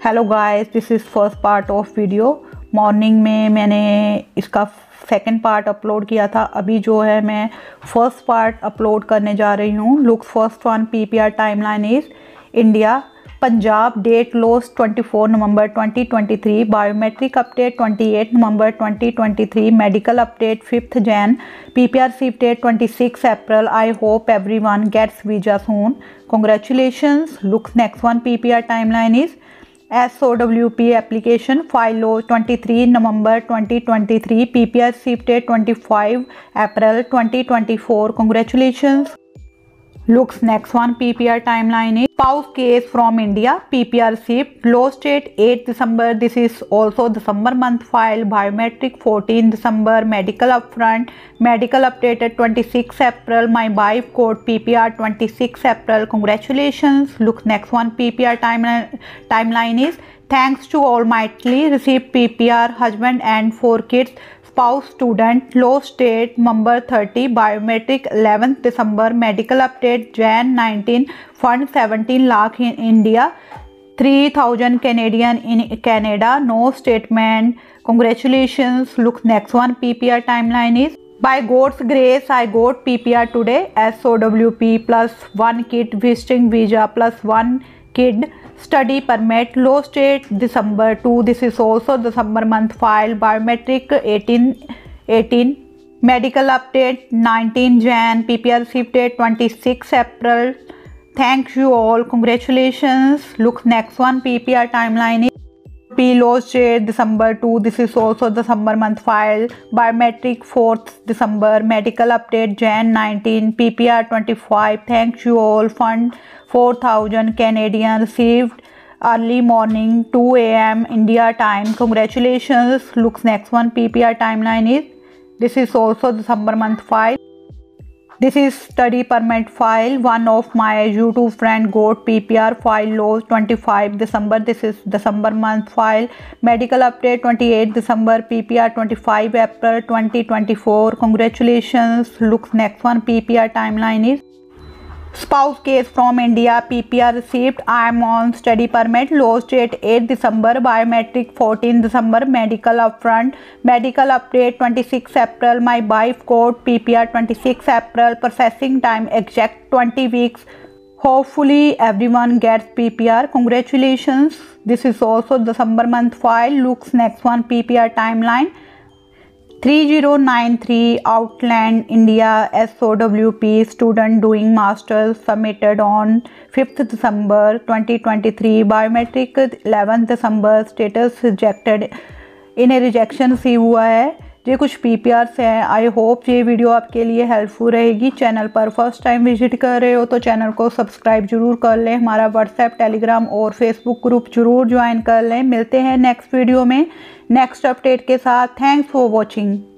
Hello guys, this is first part of video. Morning में मैंने इसका सेकंड पार्ट अपलोड किया था। अभी जो है मैं फर्स्ट पार्ट अपलोड करने जा रही हूँ। Look first one PPR timeline is India Punjab date loss 24 November 2023, biometric update 28 November 2023, medical update 5th Jan, PPR shift date 26 April। I hope everyone gets visa soon. Congratulations. Looks next one PPR timeline is SOWP application file law 23 November 2023, PPR shift date 25 April 2024. Congratulations. Looks next one PPR timeline is spouse case from India, PPR shift lost date 8 December. This is also December month file. Biometric 14 December, medical upfront, medical updated 26 April. My wife code PPR 26 April. Congratulations. Look next one PPR timeline is thanks to Almighty received PPR husband and 4 kids. Spouse student lost date November 30, biometric 11th December, medical update Jan 19, fund 17 lakh in India, 3000 Canadian in Canada, no statement. Congratulations. Look next one PPR timeline is by God's grace I got PPR today. SOWP plus 1 kid visiting visa plus 1 kid study permit, lost date December 2. This is also December month file. Biometric 18, medical update 19 Jan, PPR shift date 26 April. Thank you all. Congratulations. Look next one PPR timeline is P lost date December 2. This is also December month file. Biometric 4th December, medical update Jan 19, PPR 25. Thank you all. Fund 4000 Canadian received early morning 2 AM India time. Congratulations. Looks next one PPR timeline is this is also December month file. This is study permit file. One of my YouTube friend got PPR file loss 25 December. This is December month file. Medical update 28 December, PPR 25 April 2024. Congratulations. Looks next one PPR timeline is spouse case from India, PPR received. I am on study permit, lost date 8 December, biometric 14 December, medical upfront, medical update 26 April. My wife code PPR 26 April, processing time exact 20 weeks. Hopefully everyone gets PPR. Congratulations. This is also December month file. Looks next one PPR timeline 3093 Outland India SOWP student doing masters submitted on 5th December 2023, biometric 11th December, status rejected. इन्हें rejection receive हुआ है। ये कुछ PPRs हैं। I hope ये video आपके लिए helpful रहेगी। चैनल पर फर्स्ट टाइम विजिट कर रहे हो तो चैनल को सब्सक्राइब जरूर कर लें। हमारा व्हाट्सएप, टेलीग्राम और फेसबुक ग्रुप जरूर ज्वाइन कर लें। मिलते हैं नेक्स्ट वीडियो में नेक्स्ट अपडेट के साथ। Thanks for watching.